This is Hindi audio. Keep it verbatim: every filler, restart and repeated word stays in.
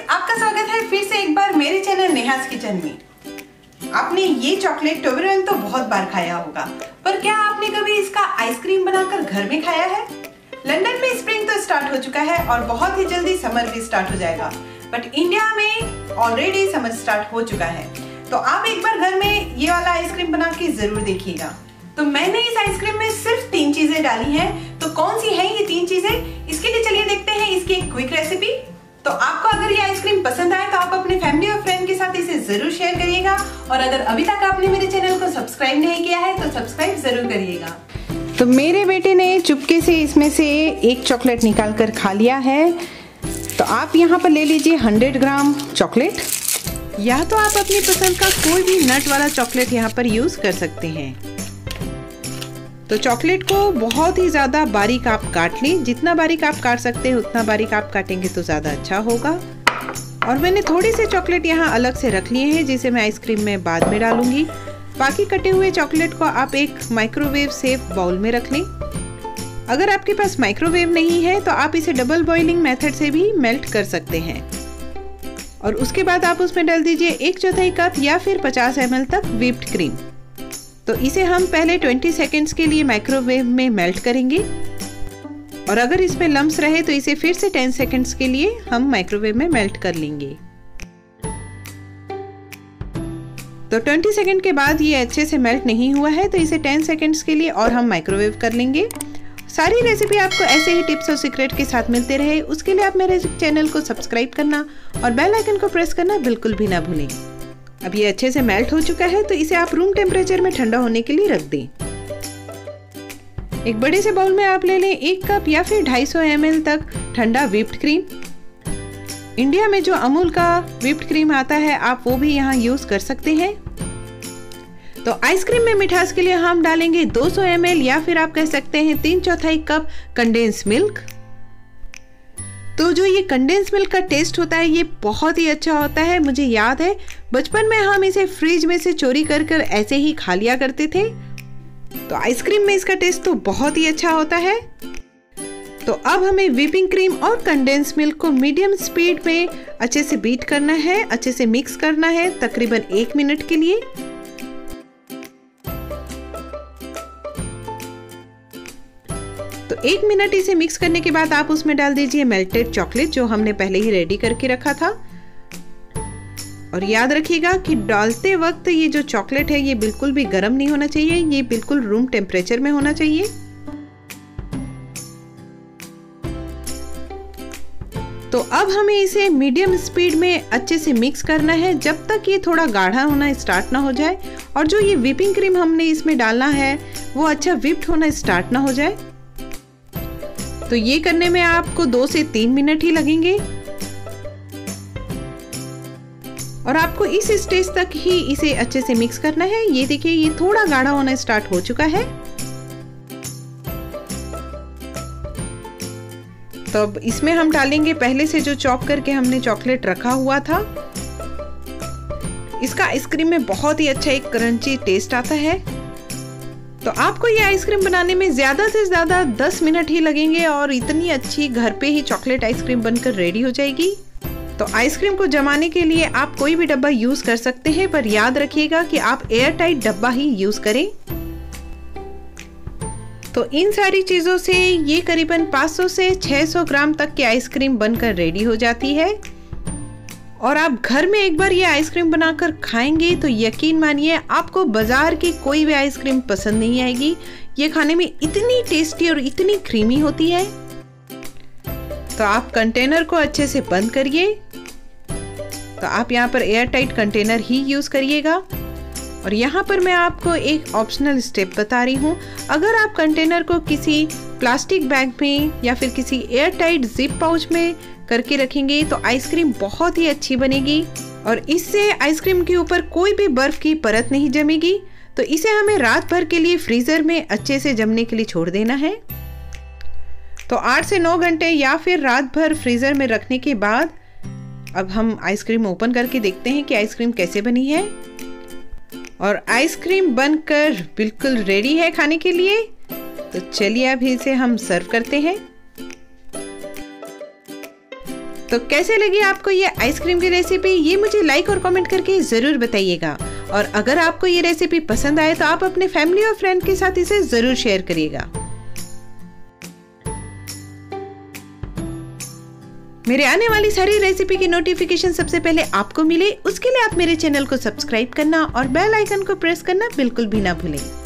आपका स्वागत है फिर से एक बार मेरे चैनल नेहास किचन में। आपने ये चॉकलेट टोबरन तो बहुत बार खाया होगा, पर क्या आपने कभी इसका आइसक्रीम बनाकर घर में खाया है? लंदन में स्प्रिंग तो स्टार्ट हो चुका है और बहुत ही जल्दी समर भी स्टार्ट हो जाएगा, बट इंडिया में ऑलरेडी समर स्टार्ट हो चुका है। तो आप एक बार घर में ये वाला आइसक्रीम बना के जरूर देखिएगा। तो मैंने इस आइसक्रीम में सिर्फ तीन चीजें डाली हैं, तो कौन सी है ये तीन चीजें, इसके लिए चलिए देखते हैं इसकी एक क्विक रेसिपी। तो आपको अगर ये आइसक्रीम पसंद आए तो आप अपने फैमिली और फ्रेंड के साथ इसे जरूर शेयर करिएगा, और अगर अभी तक आपने मेरे चैनल को सब्सक्राइब नहीं किया है तो सब्सक्राइब जरूर करिएगा। तो मेरे बेटे ने चुपके से इसमें से एक चॉकलेट निकाल कर खा लिया है। तो आप यहाँ पर ले लीजिए सौ ग्राम चॉकलेट, या तो आप अपनी पसंद का कोई भी नट वाला चॉकलेट यहाँ पर यूज कर सकते हैं। तो चॉकलेट को बहुत ही ज़्यादा बारीक आप काट लें, जितना बारीक आप काट सकते हैं उतना बारीक आप काटेंगे तो ज़्यादा अच्छा होगा। और मैंने थोड़ी सी चॉकलेट यहाँ अलग से रख लिए हैं, जिसे मैं आइसक्रीम में बाद में डालूंगी। बाकी कटे हुए चॉकलेट को आप एक माइक्रोवेव सेफ बाउल में रख लें। अगर आपके पास माइक्रोवेव नहीं है तो आप इसे डबल बॉइलिंग मेथड से भी मेल्ट कर सकते हैं। और उसके बाद आप उसमें डाल दीजिए एक चौथाई कप या फिर पचास एम एल तक व्हिप्ड क्रीम। तो इसे हम पहले बीस सेकेंड्स के लिए माइक्रोवेव में मेल्ट करेंगे, और अगर इसमें लम्स रहे तो इसे फिर से दस सेकेंड्स के लिए हम माइक्रोवेव में मेल्ट कर लेंगे। तो बीस सेकेंड के बाद ये अच्छे से मेल्ट नहीं हुआ है तो इसे दस सेकेंड्स के लिए और हम माइक्रोवेव कर लेंगे। सारी रेसिपी आपको ऐसे ही टिप्स और सीक्रेट के साथ मिलते रहे, उसके लिए आप मेरे चैनल को सब्सक्राइब करना और बेल आइकन को प्रेस करना बिल्कुल भी ना भूलें। अब ये अच्छे से मेल्ट हो चुका है तो इसे आप रूम टेम्परेचर में ठंडा होने के लिए रख दें। एक बड़े से बाउल में आप ले लें एक कप या फिर दो सौ पचास एम एल तक ठंडा व्हिप्ड क्रीम। इंडिया में जो अमूल का व्हिप्ड क्रीम आता है आप वो भी यहाँ यूज कर सकते हैं। तो आइसक्रीम में मिठास के लिए हम डालेंगे दो सौ एम एल या फिर आप कह सकते हैं तीन चौथाई कप कंडेंस मिल्क। तो जो ये कंडेंस मिल्क का टेस्ट होता है ये बहुत ही अच्छा होता है। मुझे याद है बचपन में हम इसे फ्रिज में से चोरी कर कर ऐसे ही खा लिया करते थे। तो आइसक्रीम में इसका टेस्ट तो बहुत ही अच्छा होता है। तो अब हमें व्हिपिंग क्रीम और कंडेंस मिल्क को मीडियम स्पीड में अच्छे से बीट करना है, अच्छे से मिक्स करना है तकरीबन एक मिनट के लिए। तो एक मिनट इसे मिक्स करने के बाद आप उसमें डाल दीजिए मेल्टेड चॉकलेट जो हमने पहले ही रेडी करके रखा था। और याद रखिएगा कि डालते वक्त ये जो चॉकलेट है ये बिल्कुल भी गर्म नहीं होना चाहिए, ये बिल्कुल रूम टेम्परेचर में होना चाहिए। तो अब हमें इसे मीडियम स्पीड में अच्छे से मिक्स करना है जब तक ये थोड़ा गाढ़ा होना स्टार्ट ना हो जाए, और जो ये व्हिपिंग क्रीम हमने इसमें डालना है वो अच्छा व्हिप्ड होना स्टार्ट ना हो जाए। तो ये करने में आपको दो से तीन मिनट ही लगेंगे, और आपको इस स्टेज तक ही इसे अच्छे से मिक्स करना है। ये देखिए ये थोड़ा गाढ़ा होना स्टार्ट हो चुका है। तो अब इसमें हम डालेंगे पहले से जो चॉप करके हमने चॉकलेट रखा हुआ था। इसका आइसक्रीम में बहुत ही अच्छा एक क्रंची टेस्ट आता है। तो आपको ये आइसक्रीम बनाने में ज्यादा से ज्यादा दस मिनट ही लगेंगे और इतनी अच्छी घर पे ही चॉकलेट आइसक्रीम बनकर रेडी हो जाएगी। तो आइसक्रीम को जमाने के लिए आप कोई भी डब्बा यूज कर सकते हैं, पर याद रखिएगा कि आप एयर टाइट डब्बा ही यूज करें। तो इन सारी चीजों से ये करीबन पाँच सौ से छह सौ ग्राम तक की आइसक्रीम बनकर रेडी हो जाती है। और आप घर में एक बार ये आइसक्रीम बनाकर खाएंगे तो यकीन मानिए आपको बाजार की कोई भी आइसक्रीम पसंद नहीं आएगी। ये खाने में इतनी टेस्टी और इतनी क्रीमी होती है। तो आप कंटेनर को अच्छे से बंद करिए। तो आप यहाँ पर एयर टाइट कंटेनर ही यूज करिएगा। और यहाँ पर मैं आपको एक ऑप्शनल स्टेप बता रही हूँ। अगर आप कंटेनर को किसी प्लास्टिक बैग में या फिर किसी एयर टाइट जिप पाउच में करके रखेंगे तो आइसक्रीम बहुत ही अच्छी बनेगी, और इससे आइसक्रीम के ऊपर कोई भी बर्फ की परत नहीं जमेगी। तो इसे हमें रात भर के लिए फ्रीजर में अच्छे से जमने के लिए छोड़ देना है। तो आठ से नौ घंटे या फिर रात भर फ्रीजर में रखने के बाद अब हम आइसक्रीम ओपन करके देखते हैं कि आइसक्रीम कैसे बनी है। और आइसक्रीम बनकर बिल्कुल रेडी है खाने के लिए। तो चलिए अभी इसे हम सर्व करते हैं। तो कैसे लगी आपको ये आइसक्रीम की रेसिपी, ये मुझे लाइक और कमेंट करके ज़रूर बताइएगा। और अगर आपको ये रेसिपी पसंद आए तो आप अपने फैमिली और फ्रेंड के साथ इसे ज़रूर शेयर करिएगा। मेरे आने वाली सारी रेसिपी की नोटिफिकेशन सबसे पहले आपको मिले, उसके लिए आप मेरे चैनल को सब्सक्राइब करना और बेल आइकन को प्रेस करना बिल्कुल भी ना भूलें।